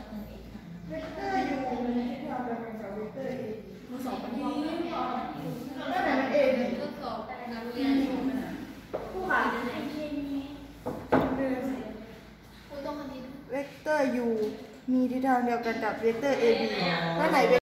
เวกเตอร์ u มีทิศทางเดียวกันกับเวกเตอร์ a มือสองปัญญาด้านไหนมัน a เนี่ยเลือกสอบนักเรียนผู้ขาผู้ต้องคณิตเวกเตอร์ u มีทิศทางเดียวกันกับเวกเตอร์ ab ด้านไหน